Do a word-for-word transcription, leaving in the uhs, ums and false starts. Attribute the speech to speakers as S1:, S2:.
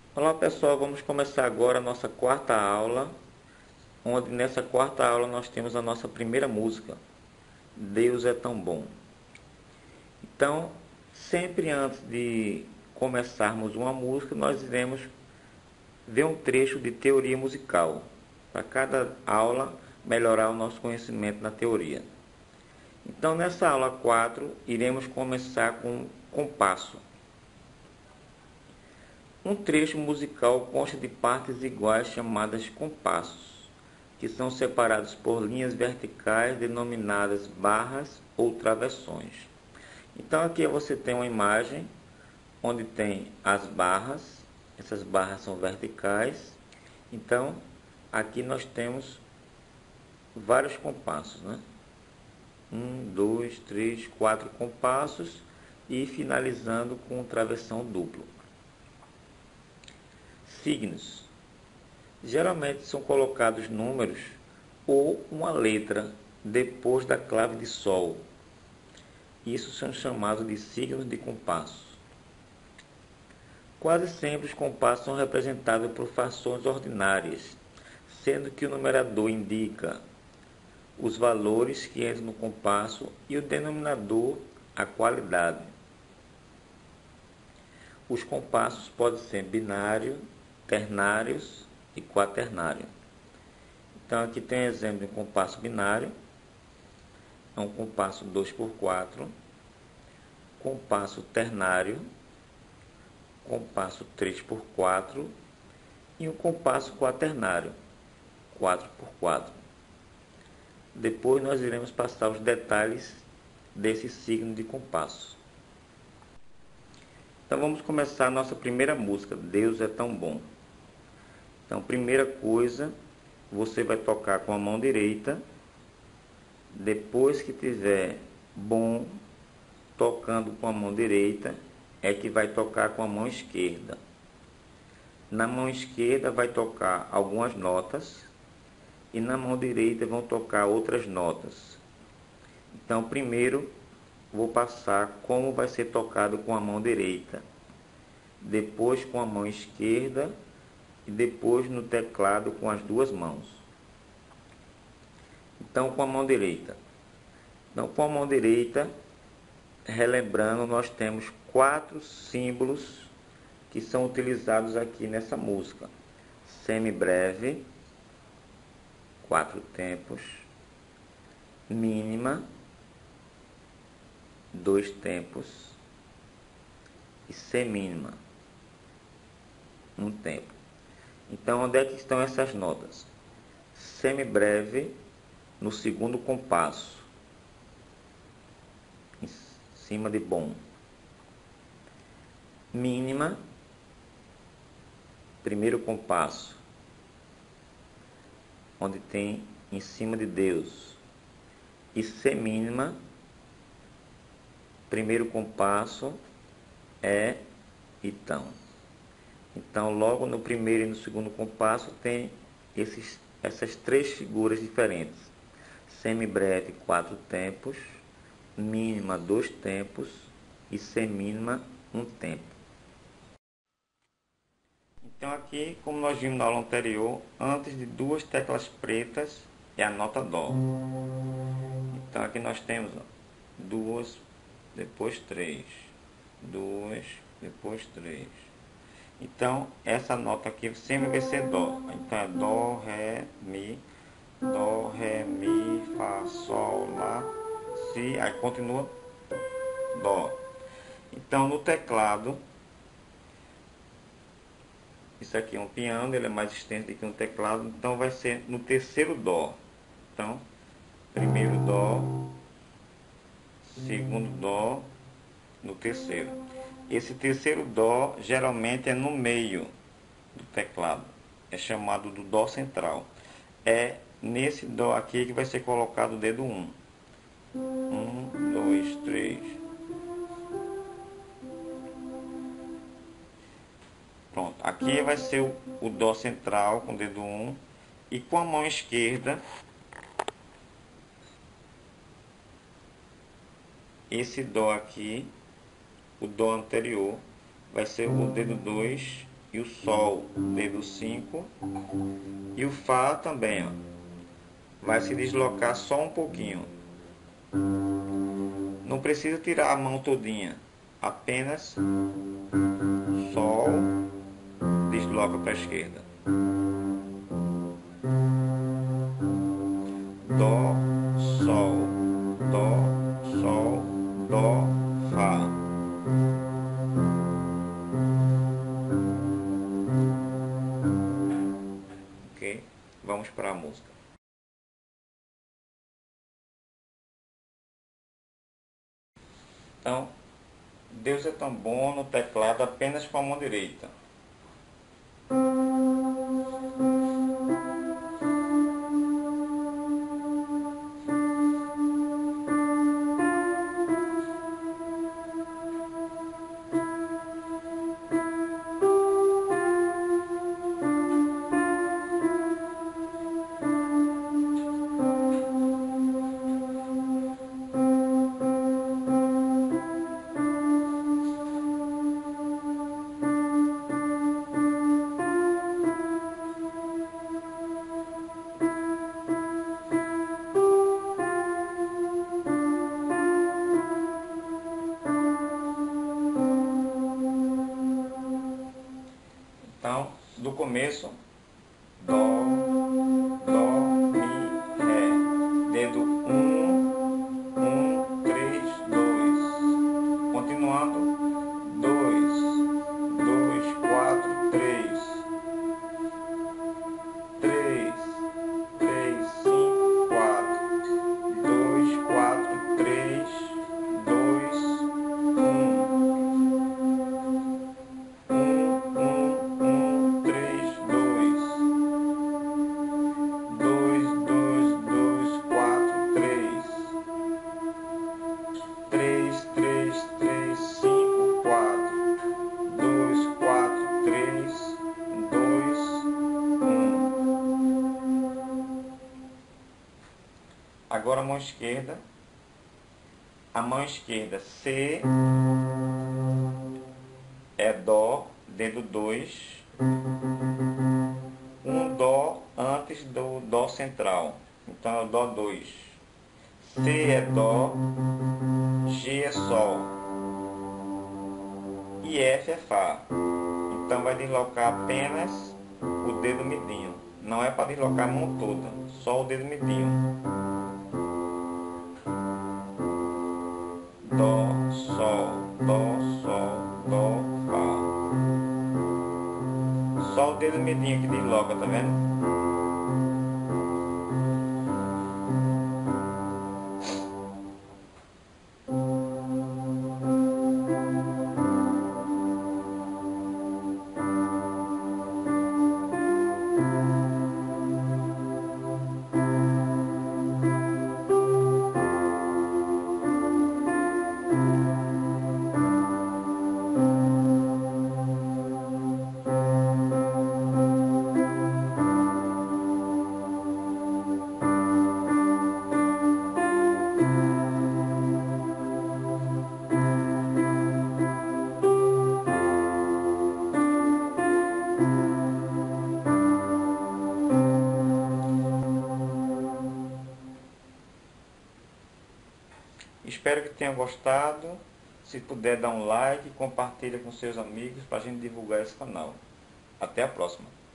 S1: Olá pessoal, vamos começar agora a nossa quarta aula, onde nessa quarta aula nós temos a nossa primeira música, Deus é tão bom. Então, sempre antes de começarmos uma música, nós iremos ver um trecho de teoria musical, para cada aula melhorar o nosso conhecimento na teoria. Então, nessa aula quatro, iremos começar com compasso. Um trecho musical consta de partes iguais chamadas compassos, que são separados por linhas verticais denominadas barras ou travessões. Então aqui você tem uma imagem onde tem as barras, essas barras são verticais. Então aqui nós temos vários compassos, né? Um, dois, três, quatro compassos e finalizando com um travessão duplo. Signos. Geralmente são colocados números ou uma letra depois da clave de Sol. Isso são chamados de signos de compasso. Quase sempre os compassos são representados por frações ordinárias, sendo que o numerador indica os valores que entram no compasso e o denominador a qualidade. Os compassos podem ser binário, ternários e quaternário. Então aqui tem um exemplo de um compasso binário, é um compasso dois por quatro, compasso ternário, compasso três por quatro e um compasso quaternário, quatro por quatro. Depois nós iremos passar os detalhes desse signo de compasso. Então vamos começar a nossa primeira música, Deus é tão bom. Então, primeira coisa, você vai tocar com a mão direita. Depois que tiver bom tocando com a mão direita, é que vai tocar com a mão esquerda. Na mão esquerda vai tocar algumas notas e na mão direita vão tocar outras notas. Então, primeiro vou passar como vai ser tocado com a mão direita, depois com a mão esquerda e depois no teclado com as duas mãos. Então, com a mão direita. Então, com a mão direita, relembrando, nós temos quatro símbolos que são utilizados aqui nessa música. Semibreve, quatro tempos, mínima, dois tempos e semínima, um tempo. Então, onde é que estão essas notas? Semibreve no segundo compasso, em cima de bom. Mínima, primeiro compasso, onde tem em cima de Deus. E semínima, primeiro compasso é então. Então, logo no primeiro e no segundo compasso tem esses, essas três figuras diferentes. Semibreve, quatro tempos, mínima, dois tempos e semínima, um tempo. Então, aqui, como nós vimos na aula anterior, antes de duas teclas pretas é a nota Dó. Então, aqui nós temos ó, duas, depois três, duas, depois três. Então, essa nota aqui sempre vai ser Dó. Então, é Dó, Ré, Mi, Dó, Ré, Mi, Fá, Sol, Lá, Si. Aí continua Dó. Então, no teclado, isso aqui é um piano, ele é mais extenso do que um teclado. Então, vai ser no terceiro Dó. Então, primeiro Dó, segundo Dó, no terceiro. Esse terceiro Dó geralmente é no meio do teclado, é chamado do Dó central. É nesse Dó aqui que vai ser colocado o dedo um. um, dois, três. Pronto, aqui vai ser o, o Dó central com o dedo um. E com a mão esquerda, esse Dó aqui, o Dó anterior, vai ser o dedo dois e o Sol, dedo cinco, e o Fá também, ó, vai se deslocar só um pouquinho. Não precisa tirar a mão todinha, apenas Sol, desloca para a esquerda. Dó, Sol, Dó, Sol, Dó, Fá. Ok? Vamos para a música. Então, Deus é tão bom no teclado apenas com a mão direita. Então, do começo, Dó, Dó, Mi, Ré. Dedo um, um, três, dois. Continuando, dois, dois, quatro, três, três, três, cinco, quatro, dois, quatro, três, dois, um. Agora a mão esquerda, a mão esquerda C é Dó, dedo dois, um Dó antes do Dó central, então é o Dó dois. C é Dó, G é Sol e F é Fá. Então vai deslocar apenas o dedo midinho, não é para deslocar a mão toda, só o dedo midinho. Dó, Sol, Dó, Sol, Dó, Fá. Só o dedo midinho que desloca, tá vendo? Espero que tenham gostado. Se puder, dar um like, compartilha com seus amigos para a gente divulgar esse canal. Até a próxima.